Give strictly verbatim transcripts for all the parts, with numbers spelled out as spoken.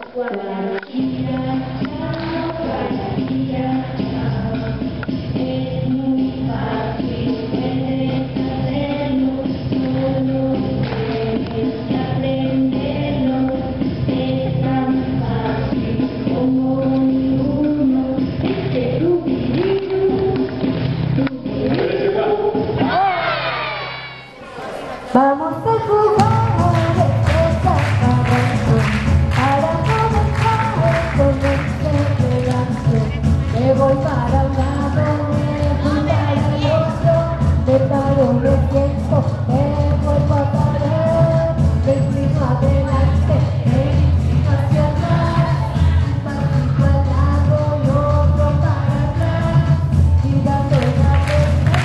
Vamos a jugar esta cabeza para comenzar con este regazo. Me voy para un lado, me voy para el otro, me paro, me siento, me voy para atrás, me inclino adelante, me inclino hacia atrás, un pasito al lado y otro para atrás, girando la cabeza,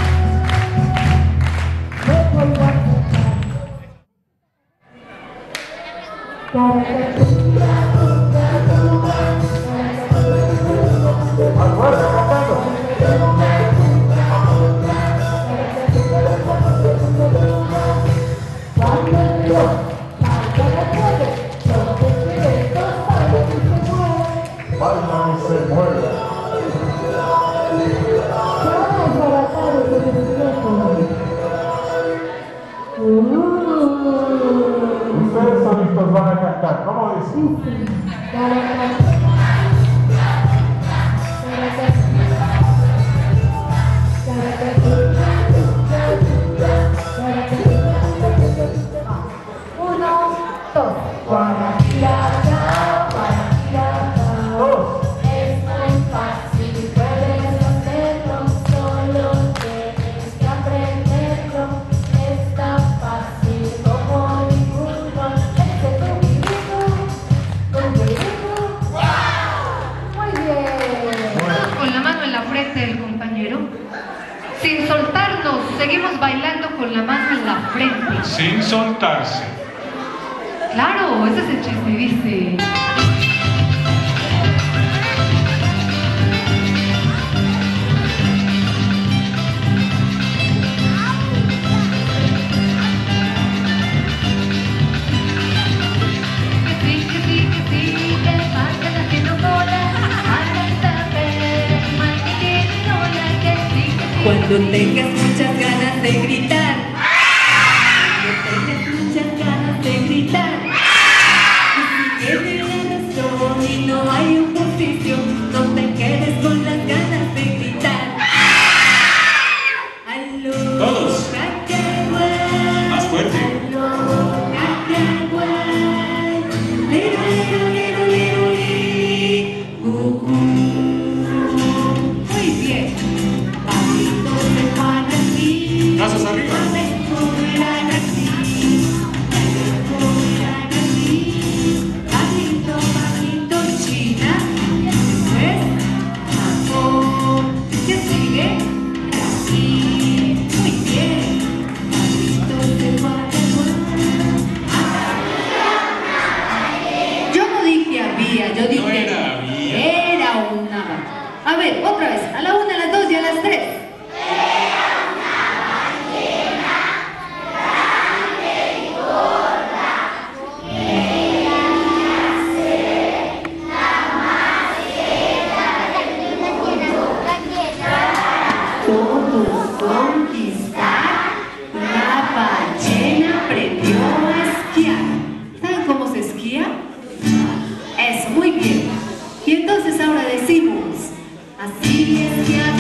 me voy para Ustedes solitos van a cantar, ¿cómo dicen? Uno, dos. Dos. Es muy fácil, puedes hacerlo, solo tienes que aprenderlo. Es tan fácil como dibujo. Este es tu dibujo, tu dibujo. Muy bien. Con la mano en la frente del compañero. Sin soltarnos, seguimos bailando con la mano en la frente. Sin soltarse. Claro, ese es el chiste, dice. Que sí, que sí, que sí, que falta que no cola, falta saber, mal que tiene ola, que sí, que sí. Cuando tengas muchas ganas de gritar, cuando tengas muchas ganas de gritar, y si tienes la razón y no hay oposición, no te quedes con las ganas de gritar. Aló, Todos. Cacahuay, Más fuerte. aló, Cacahuay, lero, lero, lero, lero, li, uh, uh. Muy bien. Papitos de pan aquí, Brazos arriba. aventuran aquí, aventuran aquí, papito, papito, China, después Japón, ¿qué sigue? Brasil, muy bien, papitos de Paraguay. Yo no dije había, yo dije No era había. era una. A ver, otra vez, a la una, a las dos y a las tres. Todos conquistar, la ballena aprendió a esquiar. ¿Saben cómo se esquía? Eso, muy bien. Y entonces ahora decimos, así es que